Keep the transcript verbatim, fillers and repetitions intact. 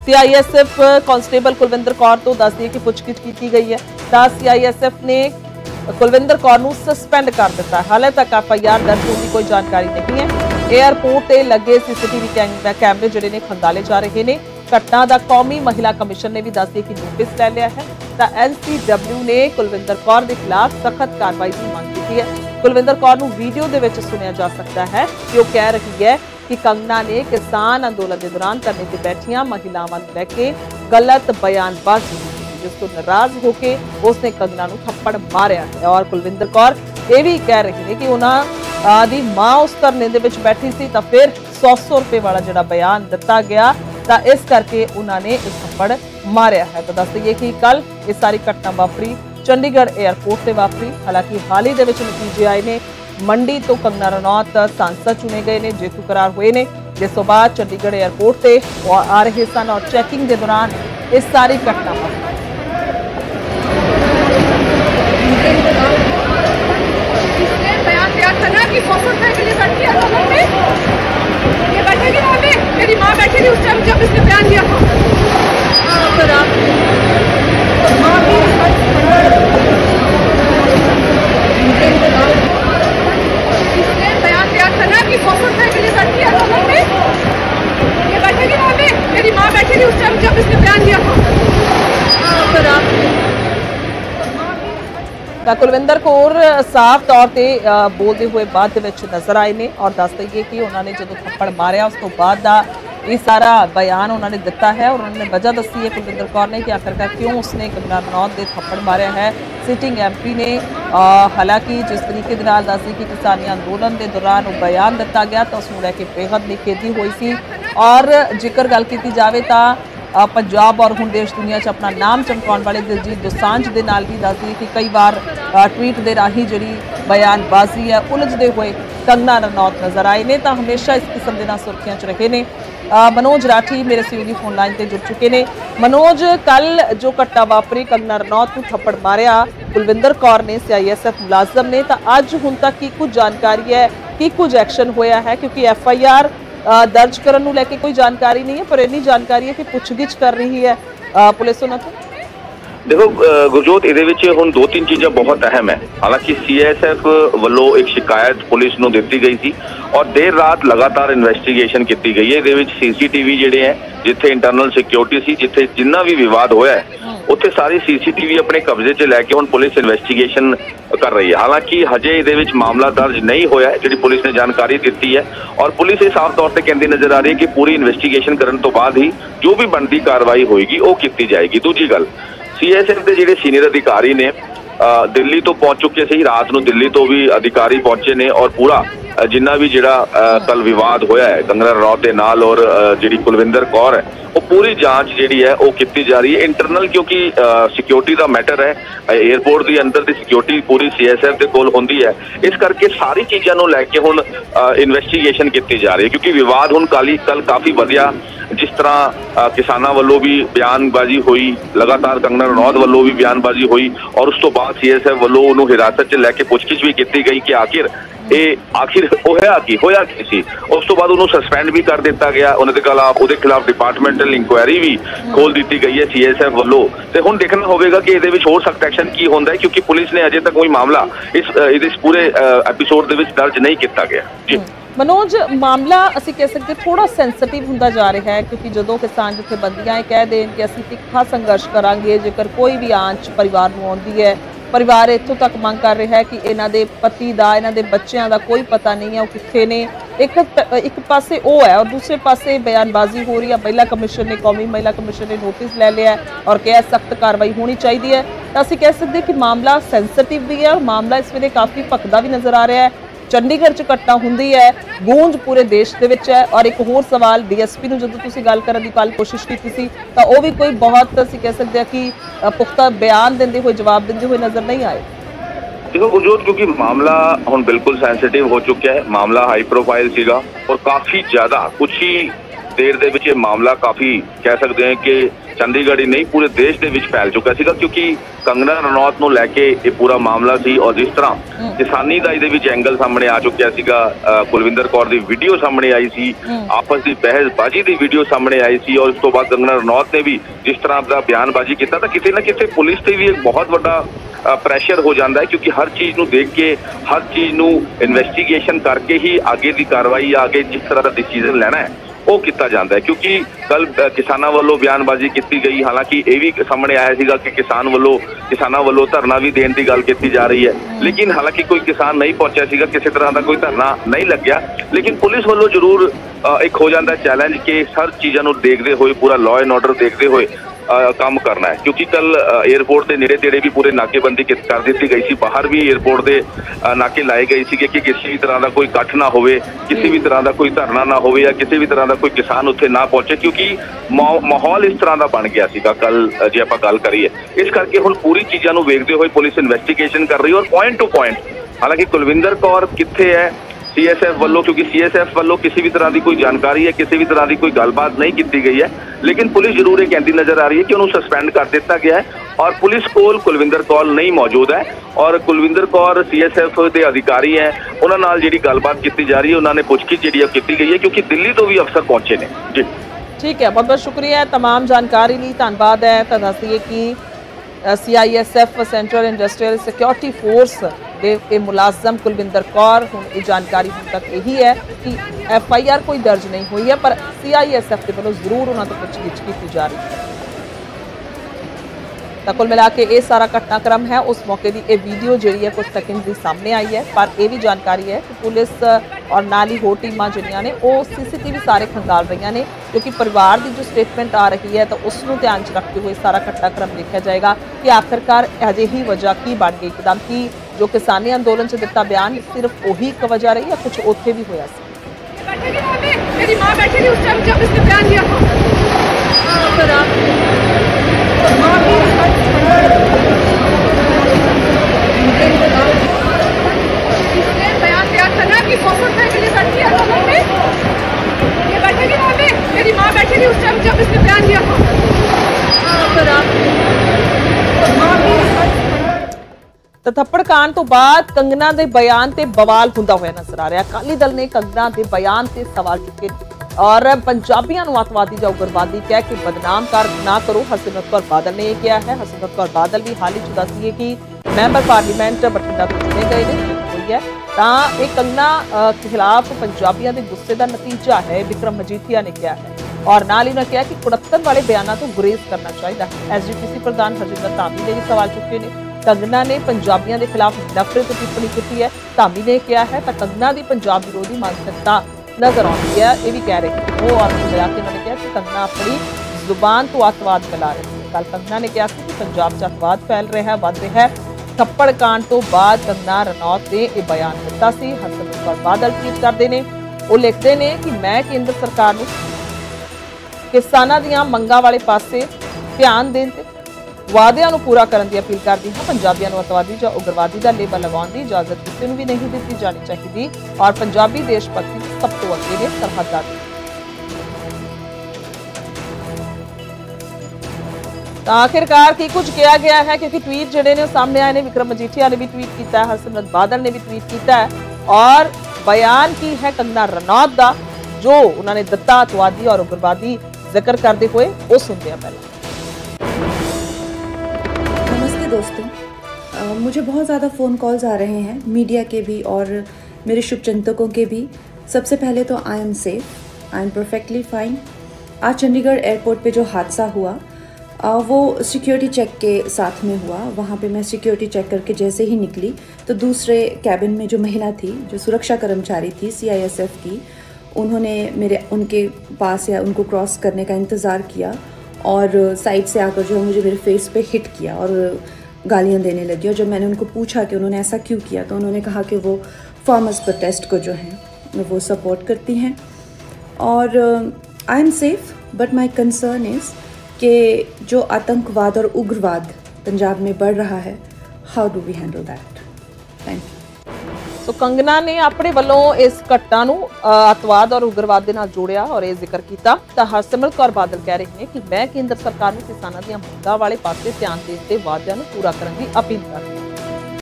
C I S F constable Kulwinder Kaur तो दस दिए कि पुछगिछ की गई है तो सी आई एस एफ ने कुलविंदर कौर को सस्पेंड कर दिता। हाले तक एफ आई आर दर्ज होने की कोई जानकारी नहीं है। एयरपोर्ट से लगे सीसीटीवी कैमरे जिहड़े ने खंगाले जा रहे हैं। घटना का कौमी महिला कमिशन ने भी दस दिए कि नोटिस ले लिया है तो एन सी डब्ल्यू ने कुलविंदर कौर के खिलाफ सख्त कार्रवाई की मांग की है। कुलविंदर कौर को वीडियो के विच सुनिया जा सकता है कि वह कह रही है कि कंगना ने किसान अंदोलन के दौरान करने से बैठिया महिलावां नूं लैके गलत बयानबाजी की, जिस तो नाराज होकर उसने कंगना नूं थप्पड़ मारिया है। और कुलविंदर कौर ये भी कह रही है कि उन्होंने मां उस धरने दे विच बैठी सी तो फिर सौ सौ रुपए वाला जिहड़ा बयान दिता गया तो इस करके उन्होंने इस थप्पड़ मारिया है। तो दस दईए कि कल ये सारी घटना वापरी चंडीगढ़ एयरपोर्ट से वापरी। हालांकि हाल ही दे विच नतीजे आए ने। मंडी तो कंगना रनौत सांसद चुने गए ने, जेतू करार हुए ने, जिस तो बाद चंडीगढ़ एयरपोर्ट से आ रहे सन और चैकिंग के दौरान इस सारी घटना मेरी माँ बैठी थी उस टाइम जब इसने बयान दिया था। इसने बयान दिया था ना कि सौ सौ रुपए के लिए बैठी है तो में ये बैठेगी वहाँ पे। मेरी माँ बैठी थी उस टाइम जब इसने बयान दिया था। कुलविंदर कौर साफ तौर पर बोलते हुए बाद नजर आए ने और दस दईए कि उन्होंने जो थप्पड़ मारिया उस तो बाद ये सारा बयान उन्होंने दिता है और उन्होंने वजह दसी है कुलविंदर कौर ने कि आखिरकार क्यों उसने कंगना रनौत के थप्पड़ मारिया है। सिटिंग एम पी ने हालांकि जिस तरीके दस दी कि किसानी अंदोलन के दौरान वो बयान दिता गया तो उसको लैके बेहद निखेधी हुई सी। और जेकर गल की जाए तो पंजाब और हुण देश दुनिया च अपना नाम चमकाउण वाले दिलजीत दोसांझ दे नाल भी दस दी कि कई बार ट्वीट के राही जिहड़ी बयानबाजी है उलझते हुए कंगना रनौत नज़र आए ने तो हमेशा इस किस्म के नाल सुर्खियां च रहे ने। मनोज राठी मेरे सहयोगी फोन लाइन पर जुड़ चुके हैं। मनोज, कल जो घटना वापरी कंगना रनौत को थप्पड़ मारिया कुलविंदर कौर ने सी आई एस एफ मुलाजम ने, तो अज हुण तक की कुछ जानकारी है कि कुछ एक्शन होया है? क्योंकि एफ आई आर दर्ज करने को लेके कोई जानकारी नहीं है पर इन्नी जानकारी है कि पुछगिछ कर रही है पुलिस उन्होंने तो। देखो गुरजोत, ये हुण दो तीन चीज़ें बहुत अहम है। हालांकि सी एस एफ वालों एक शिकायत पुलिस नूं दिती गई थी और देर रात लगातार इन्वेस्टिगेशन की गई है। ये सी सी टी वी जिहड़े हैं जिथे इंटरनल सिक्योरिटी सी जिथे जिन्ना भी विवाद होया है उत्थे सारी सी सी टी वी अपने कब्जे च लैके हुण पुलिस इन्वेस्टिगेशन कर रही है। हालांकि हजे ये मामला दर्ज नहीं होया है, जी पुलिस ने जानकारी दी है और पुलिस ये साफ तौर पर कहती नजर आ रही है कि पूरी इन्वेस्टिगेशन करने तो बाद ही जो भी बनती कार्रवाई होएगी वो की जाएगी। दूजी गल, सी एस एफ के जिहड़े सीनियर अधिकारी ने दिल्ली तो पहुंच चुके थे, रात को दिल्ली तो भी अधिकारी पहुंचे ने और पूरा जिन्ना भी जिहड़ा कल विवाद होया है कंगना रनौत के नाल और जिहड़ी कुलविंदर कौर है वो पूरी जांच जिहड़ी है वो की जा रही है इंटरनल, क्योंकि सिक्योरिटी का मैटर है। एयरपोर्ट के अंदर की सिक्योरिटी पूरी सी एस एफ के कोल होंदी है, इस करके सारी चीज़ों लैके हुण इन्वेस्टिगेशन की जा रही है। क्योंकि विवाद हुण कल कल काफ़ी वधिया, जिस तरह किसानों वालों भी बयानबाजी हुई, लगातार कंगना रनौत वालों भी बयानबाजी हुई और उस तो बाद सी एस एफ वालों उन्होंने हिरासत च लैके पुछगिछ भी की गई कि आखिर ये आखिर होया की होया की सी। उस तो बाद उन्होंने सस्पेंड भी कर दिता गया, उन्होंने खिलाफ उहदे खिलाफ डिपार्टमेंटल इंक्वायरी भी खोल दी गई है सी एस एफ वालों। तो हुण देखना होगा कि ये होर सख्त एक्शन की होंदा है, क्योंकि पुलिस ने अजे तक कोई मामला इस इस पूरे एपीसोड दे विच दर्ज नहीं किया गया। जी मनोज, मामला असीं कह सकते थोड़ा सेंसिटिव होंदा जा रहा है क्योंकि जो किसान जथेबंदियां कह देन कि असीं तिखा संघर्ष करांगे जेकर कोई भी आंच परिवार नूं आउंदी है, परिवार इत्थों तक मंग कर रहा है कि इन्हां दे पति दा इन्हां दे बच्चों का कोई पता नहीं है वो कित्थे ने। एक एक पासे वो है और दूसरे पासे बयानबाजी हो रही है। महिला कमिशन ने कौमी महिला कमिशन ने नोटिस ले लिया है और क्या सख्त कार्रवाई होनी चाहिए है। तो असीं कह सकते कि मामला सेंसिटिव भी है और मामला इस वेले काफ़ी भखदा भी नज़र आ रहा है। चंडीगढ़ च घटना हुंदी है, गूंज पूरे देश दे विच है। और एक होर सवाल, डी एस पी नूं जदों तुसीं गल करन दी कल कोशिश की सी तां ओह भी कोई बहुत असीं कह सकते हैं कि पुख्ता बयान देंदे हुए जवाब देंदे हुए नज़र नहीं आए। देखो गुरजोत, क्योंकि मामला हुण बिल्कुल सेंसिटिव हो चुका है, मामला हाई प्रोफाइल सीगा और काफ़ी ज़्यादा कुछ ही देर दे विच मामला काफ़ी कह सकते हैं कि ਚੰਡੀਗੜ੍ਹ ਹੀ ਨਹੀਂ ਪੂਰੇ ਦੇਸ਼ ਦੇ ਵਿੱਚ ਫੈਲ ਚੁੱਕਾ ਸੀਗਾ, ਕਿਉਂਕਿ ਕੰਗਨਾ ਰਣੌਤ ਨੂੰ ਲੈ ਕੇ ਇਹ ਪੂਰਾ ਮਾਮਲਾ ਸੀ। ਔਰ ਜਿਸ ਤਰ੍ਹਾਂ ਕਿਸਾਨੀ ਦਾ ਇਹਦੇ ਵਿੱਚ ਐਂਗਲ ਸਾਹਮਣੇ ਆ ਚੁੱਕਿਆ ਸੀਗਾ, ਕੁਲਵਿੰਦਰ ਕੌਰ ਦੀ ਵੀਡੀਓ ਸਾਹਮਣੇ ਆਈ ਸੀ, ਆਪਸ ਦੀ ਬਹਿਸਬਾਜ਼ੀ ਦੀ ਵੀਡੀਓ ਸਾਹਮਣੇ ਆਈ ਸੀ, ਔਰ ਉਸ ਤੋਂ ਬਾਅਦ ਕੰਗਨਾ ਰਣੌਤ ਨੇ ਵੀ ਜਿਸ ਤਰ੍ਹਾਂ ਦਾ ਬਿਆਨਬਾਜ਼ੀ ਕੀਤਾ ਤਾਂ ਕਿਤੇ ਨਾ ਕਿਤੇ ਪੁਲਿਸ ਤੇ ਵੀ ਇੱਕ ਬਹੁਤ ਵੱਡਾ ਪ੍ਰੈਸ਼ਰ ਹੋ ਜਾਂਦਾ ਹੈ, ਕਿਉਂਕਿ ਹਰ ਚੀਜ਼ ਨੂੰ ਦੇਖ ਕੇ, ਹਰ ਚੀਜ਼ ਨੂੰ ਇਨਵੈਸਟੀਗੇਸ਼ਨ ਕਰਕੇ ਹੀ ਅੱਗੇ ਦੀ ਕਾਰਵਾਈ ਜਾਂ ਅੱਗੇ ਜਿਸ ਤਰ੍ਹਾਂ ਦਾ ਡਿਸੀਜਨ ਲੈਣਾ ਹੈ ਉਹ ਕੀਤਾ ਜਾਂਦਾ ਹੈ। ਕਿਉਂਕਿ ਕੱਲ ਕਿਸਾਨਾਂ ਵੱਲੋਂ ਬਿਆਨਬਾਜ਼ੀ ਕੀਤੀ ਗਈ, ਹਾਲਾਂਕਿ ਇਹ ਵੀ ਸਾਹਮਣੇ ਆਇਆ ਸੀਗਾ ਕਿ ਕਿਸਾਨ ਵੱਲੋਂ ਕਿਸਾਨਾਂ ਵੱਲੋਂ ਧਰਨਾ ਵੀ ਦੇਣ ਦੀ ਗੱਲ ਕੀਤੀ ਜਾ ਰਹੀ ਹੈ, ਲੇਕਿਨ ਹਾਲਾਂਕਿ ਕੋਈ ਕਿਸਾਨ ਨਹੀਂ ਪਹੁੰਚਿਆ ਸੀਗਾ, ਕਿਸੇ ਤਰ੍ਹਾਂ ਦਾ ਕੋਈ ਧਰਨਾ ਨਹੀਂ ਲੱਗਿਆ, ਲੇਕਿਨ ਪੁਲਿਸ ਵੱਲੋਂ ਜ਼ਰੂਰ ਇੱਕ ਹੋ ਜਾਂਦਾ ਚੈਲੰਜ ਕਿ ਹਰ ਚੀਜ਼ਾਂ ਨੂੰ ਦੇਖਦੇ ਹੋਏ, ਪੂਰਾ ਲਾਅ ਐਂਡ ਆਰਡਰ ਦੇਖਦੇ ਹੋਏ ਕੰਮ ਕਰਨਾ ਹੈ। ਕਿਉਂਕਿ ਕੱਲ ਏਅਰਪੋਰਟ ਦੇ ਨੇੜੇ ਤੇੜੇ ਵੀ ਪੂਰੇ ਨਾਕੇਬੰਦੀ ਕਰ ਦਿੱਤੀ ਗਈ ਸੀ, ਬਾਹਰ ਵੀ ਏਅਰਪੋਰਟ ਦੇ ਨਾਕੇ ਲਾਏ ਗਏ ਸੀਗੇ ਕਿ ਕਿਸੇ ਵੀ ਤਰ੍ਹਾਂ ਦਾ ਕੋਈ ਇਕੱਠ ਨਾ ਹੋਵੇ, ਕਿਸੇ ਵੀ ਤਰ੍ਹਾਂ ਦਾ ਕੋਈ ਧਰਨਾ ਨਾ ਹੋਵੇ ਜਾਂ ਕਿਸੇ ਵੀ ਤਰ੍ਹਾਂ ਦਾ ਕੋਈ ਕਿਸਾਨ ਉੱਥੇ ਨਾ ਪਹੁੰਚੇ, ਕਿਉਂਕਿ ਮਾਹੌਲ ਇਸ ਤਰ੍ਹਾਂ ਦਾ ਬਣ ਗਿਆ ਸੀਗਾ ਕੱਲ ਜੇ ਆਪਾਂ ਗੱਲ ਕਰੀਏ। ਇਸ ਕਰਕੇ ਹੁਣ ਪੂਰੀ ਚੀਜ਼ਾਂ ਨੂੰ ਵੇਖਦੇ ਹੋਏ ਪੁਲਿਸ ਇਨਵੈਸਟੀਗੇਸ਼ਨ ਕਰ ਰਹੀ ਹੈ ਔਰ ਪੁਆਇੰਟ ਟੂ ਪੁਆਇੰਟ, ਹਾਲਾਂਕਿ ਕੁਲਵਿੰਦਰ ਕੌਰ ਕਿੱਥੇ ਹੈ ਸੀ ਐਸ ਐਫ ਵੱਲੋਂ, ਕਿਉਂਕਿ ਸੀ ਐਸ ਐਫ ਵੱਲੋਂ ਕਿਸੇ ਵੀ ਤਰ੍ਹਾਂ ਦੀ ਕੋਈ ਜਾਣਕਾਰੀ ਹੈ, ਕਿਸੇ ਵੀ ਤਰ੍ਹਾਂ ਦੀ ਕੋਈ ਗੱਲਬਾਤ ਨਹੀਂ ਕੀਤੀ ਗਈ ਹੈ, ਲੇਕਿਨ ਪੁਲਿਸ ਜ਼ਰੂਰ ਇਹ ਕਹਿੰਦੀ ਨਜ਼ਰ ਆ ਰਹੀ ਹੈ ਕਿ ਉਹਨੂੰ ਸਸਪੈਂਡ ਕਰ ਦਿੱਤਾ ਗਿਆ ਹੈ ਔਰ ਪੁਲਿਸ ਕੋਲ ਕੁਲਵਿੰਦਰ ਕੌਰ ਨਹੀਂ ਮੌਜੂਦ ਹੈ ਔਰ Kulwinder Kaur C S F ਦੇ ਅਧਿਕਾਰੀ ਹੈ, ਉਹਨਾਂ ਨਾਲ ਜਿਹੜੀ ਗੱਲਬਾਤ ਕੀਤੀ ਜਾ ਰਹੀ ਹੈ, ਉਹਨਾਂ ਨੇ ਪੁੱਛਗਿੱਛ ਜਿਹੜੀ ਕੀਤੀ ਗਈ ਹੈ, ਕਿਉਂਕਿ ਦਿੱਲੀ ਤੋਂ ਵੀ ਅਫਸਰ ਪਹੁੰਚੇ ਨੇ ਜੀ। ठीक है, बहुत बहुत शुक्रिया तमाम जानकारी ਲਈ ਧੰਨਵਾਦ ਹੈ। ਤਾਂ ਦੱਸ ਦਈਏ ਕਿ C I S F central industrial security force ਦੇ ਇਹ ਮੁਲਾਜ਼ਮ ਕੁਲਵਿੰਦਰ ਕੌਰ, ਹੁਣ ਇਹ ਜਾਣਕਾਰੀ ਹੁਣ ਤੱਕ ਇਹੀ ਹੈ ਕਿ ਐਫ ਆਈ ਆਰ ਕੋਈ ਦਰਜ ਨਹੀਂ ਹੋਈ ਹੈ, ਪਰ ਸੀ ਆਈ ਐਸ ਐਫ ਦੇ ਵੱਲੋਂ ਜ਼ਰੂਰ ਉਹਨਾਂ ਤੋਂ ਪੁੱਛਗਿੱਛ ਕੀਤੀ ਜਾ ਰਹੀ ਹੈ। ਤਾਂ ਕੁੱਲ ਮਿਲਾ ਕੇ ਇਹ ਸਾਰਾ ਘਟਨਾਕ੍ਰਮ ਹੈ, ਉਸ ਮੌਕੇ ਦੀ ਇਹ ਵੀਡੀਓ ਜਿਹੜੀ ਹੈ ਕੁਝ ਸੈਕਿੰਡ ਦੀ ਸਾਹਮਣੇ ਆਈ ਹੈ, ਪਰ ਇਹ ਵੀ ਜਾਣਕਾਰੀ ਹੈ ਕਿ ਪੁਲਿਸ ਔਰ ਨਾਲ ਹੀ ਹੋਰ ਟੀਮਾਂ ਜਿਹੜੀਆਂ ਨੇ ਉਹ ਸੀਸੀਟੀਵੀ ਸਾਰੇ ਖੰਗਾਲ ਰਹੀਆਂ ਨੇ, ਕਿਉਂਕਿ ਪਰਿਵਾਰ ਦੀ ਜੋ ਸਟੇਟਮੈਂਟ ਆ ਰਹੀ ਹੈ ਤਾਂ ਉਸ ਨੂੰ ਧਿਆਨ 'ਚ ਰੱਖਦੇ ਹੋਏ ਸਾਰਾ ਘਟਨਾਕ੍ਰਮ ਦੇਖਿਆ ਜਾਏਗਾ ਕਿ ਆਖਿਰਕਾਰ ਅਜਿਹੀ ਵਜ੍ਹਾ ਕੀ ਬਣ ਗਈ ਇੱਕਦਮ, ਕਿ ਜੋ ਕਿਸਾਨੀ ਅੰਦੋਲਨ 'ਚ ਦਿੱਤਾ ਬਿਆਨ ਸਿਰਫ ਉਹੀ ਇੱਕ ਵਜ੍ਹਾ ਰਹੀ ਜਾਂ कुछ ਉੱਥੇ भी ਹੋਇਆ ਸੀ। मेरी माँ बैठी थी उस टाइम जब इसने बयान दिया था, पर आप इसने बयान दिया था ना कि सौ रुपए के लिए बैठी है आंदोलन में, ये बैठेगी वहाँ पे। मेरी माँ बैठी थी उस टाइम जब इसने बयान दिया था, पर आप ਤਾਂ ਥੱਪੜ ਕਾਂਡ ਤੋਂ ਬਾਅਦ ਕੰਗਨਾ ਦੇ ਬਿਆਨ ਤੇ ਬਵਾਲ ਹੁੰਦਾ ਹੋਇਆ ਨਜ਼ਰ ਆ ਰਿਹਾ। ਅਕਾਲੀ ਦਲ ਨੇ ਕੰਗਨਾ ਦੇ ਬਿਆਨ ਤੇ ਸਵਾਲ ਚੁੱਕੇ ਔਰ ਪੰਜਾਬੀਆਂ ਨੂੰ ਅੱਤਵਾਦੀ ਜਾਂ ਉਗਰਵਾਦੀ ਕਹਿ ਕੇ ਬਦਨਾਮ ਕਰ ਨਾ ਕਰੋ। ਹਰਸਿਮਰਤ ਕੌਰ ਬਾਦਲ ਨੇ ਇਹ ਕਿਹਾ ਹੈ। ਹਰਸਿਮਰਤ ਕੌਰ ਬਾਦਲ ਵੀ ਹਾਲ ਹੀ ਚ ਦੱਸੀ ਹੈ ਕਿ ਮੈਂਬਰ ਪਾਰਲੀਮੈਂਟ ਬਠਿੰਡਾ ਤੋਂ ਚੁਣੇ ਗਏ ਨੇ ਹੋਈ ਹੈ, ਤਾਂ ਇਹ ਕੰਗਨਾ ਖਿਲਾਫ ਪੰਜਾਬੀਆਂ ਦੇ ਗੁੱਸੇ ਦਾ ਨਤੀਜਾ ਹੈ, ਵਿਕਰਮ ਮਜੀਠੀਆ ਨੇ ਕਿਹਾ ਹੈ। ਔਰ ਨਾਲ ਹੀ ਉਹਨਾਂ ਕਿਹਾ ਕਿ ਕੁੜੱਤਣ ਵਾਲੇ ਬਿਆਨਾਂ ਤੋਂ ਗੁਰੇਜ਼ ਕਰਨਾ ਚਾਹੀਦਾ ਹੈ। ਐਸ ਜੀ ਪੀ ਸੀ ਪ੍ਰਧਾਨ ਹਰਜਿੰਦਰ ਧਾਮੀ ਨੇ ਵੀ ਸਵਾਲ ਚੁੱਕੇ ਨੇ। ਕੰਗਨਾ ਨੇ ਪੰਜਾਬੀਆਂ ਦੇ ਖਿਲਾਫ ਨਫ਼ਰਤ ਟਿੱਪਣੀ ਕੀਤੀ ਹੈ, ਧਾਮੀ ਨੇ ਕਿਹਾ ਹੈ ਤਾਂ ਕੰਗਨਾ ਦੀ ਪੰਜਾਬ ਵਿਰੋਧੀ ਮਾਨਸਿਕਤਾ ਨਜ਼ਰ ਆਉਂਦੀ ਹੈ, ਇਹ ਵੀ ਕਹਿ ਰਹੇ ਉਹ ਔਰ ਮਿਲਾ ਕੇ ਉਹਨਾਂ ਨੇ ਕਿਹਾ ਕਿ ਕੰਗਨਾ ਆਪਣੀ ਜ਼ੁਬਾਨ ਤੋਂ ਅੱਤਵਾਦ ਫੈਲਾ ਰਹੀ ਹੈ। ਕੱਲ ਕੰਗਨਾ ਨੇ ਕਿਹਾ ਸੀ ਕਿ ਪੰਜਾਬ 'ਚ ਅੱਤਵਾਦ ਫੈਲ ਰਿਹਾ ਹੈ, ਵੱਧ ਰਿਹਾ ਹੈ। ਥੱਪੜ ਕਾਂਡ ਤੋਂ ਬਾਅਦ ਕੰਗਨਾ ਰਣੌਤ ਨੇ ਇਹ ਬਿਆਨ ਦਿੱਤਾ ਸੀ। ਹਰਸਿਮਰਤ ਕੌਰ ਬਾਦਲ ਟਵੀਟ ਕਰਦੇ ਨੇ, ਉਹ ਲਿਖਦੇ ਨੇ ਕਿ ਮੈਂ ਕੇਂਦਰ ਸਰਕਾਰ ਨੂੰ ਕਿਸਾਨਾਂ ਦੀਆਂ ਮੰਗਾਂ ਵਾਲੇ ਪਾਸੇ ਧਿਆਨ ਦੇਣ ਤੇ ਵਾਅਦਿਆਂ ਨੂੰ ਪੂਰਾ ਕਰਨ ਦੀ ਅਪੀਲ ਕਰਦੀ ਹਾਂ। ਪੰਜਾਬੀਆਂ ਨੂੰ ਅੱਤਵਾਦੀ ਜਾਂ ਉਗਰਵਾਦੀ ਦਾ ਲੇਬਲ ਲਗਾਉਣ ਦੀ ਇਜਾਜ਼ਤ ਕਿਸੇ ਨੂੰ ਵੀ ਨਹੀਂ ਦਿੱਤੀ ਜਾਣੀ ਚਾਹੀਦੀ ਔਰ ਪੰਜਾਬੀ ਦੇਸ਼ ਭਗਤੀ ਸਭ ਤੋਂ ਅੱਗੇ ਨੇ ਸਰਹੱਦਾਂ ਤੇ। ਤਾਂ ਆਖਿਰਕਾਰ ਕੀ ਕੁਝ ਕਿਹਾ ਗਿਆ ਹੈ, ਕਿਉਂਕਿ ਟਵੀਟ ਜਿਹੜੇ ਨੇ ਸਾਹਮਣੇ ਆਏ ਨੇ। ਵਿਕਰਮ ਮਜੀਠੀਆ ਨੇ ਵੀ ਟਵੀਟ ਕੀਤਾ ਹੈ, ਹਰਸਿਮਰਤ ਬਾਦਲ ਨੇ ਵੀ ਟਵੀਟ ਕੀਤਾ ਹੈ ਔਰ ਬਿਆਨ ਕੀ ਹੈ ਕੰਗਨਾ ਰਣੌਤ ਦਾ ਜੋ ਉਹਨਾਂ ਨੇ ਦਿੱਤਾ ਅੱਤਵਾਦੀ ਔਰ ਉਗਰਵਾਦੀ ਜ਼ਿਕਰ करते हुए वो सुनते हैं पहले। नमस्ते दोस्तों, आ, मुझे बहुत ज़्यादा फ़ोन कॉल्स आ रहे हैं मीडिया के भी और मेरे शुभचिंतकों के भी। सबसे पहले तो I am safe, I am perfectly fine. आज चंडीगढ़ एयरपोर्ट पे जो हादसा हुआ आ, वो सिक्योरिटी चेक के साथ में हुआ। वहाँ पे मैं सिक्योरिटी चेक करके जैसे ही निकली तो दूसरे कैबिन में जो महिला थी, जो सुरक्षा कर्मचारी थी सी आई एस एफ की, उन्होंने मेरे उनके पास या उनको क्रॉस करने का इंतज़ार किया और साइड से आकर जो है मुझे मेरे फेस पे हिट किया और गालियाँ देने लगी। और जब मैंने उनको पूछा कि उन्होंने ऐसा क्यों किया तो उन्होंने कहा कि वो फार्मर्स प्रोटेस्ट को जो है वो सपोर्ट करती हैं और I am safe. But my concern is कि जो आतंकवाद और उग्रवाद पंजाब में बढ़ रहा है, how do we handle that? Thank you. तो कंगना ने अपने वालों इस घटना नूं अतवाद और उग्रवाद के नाल जोड़िया और यह जिक्र किया। तो हरसिमरत कौर बादल कह रहे हैं कि मैं केंद्र सरकार नूं किसानां दीआं मंगां वाले पासे ध्यान देण ते वादिआं नूं पूरा करन दी अपील कर रही हूं।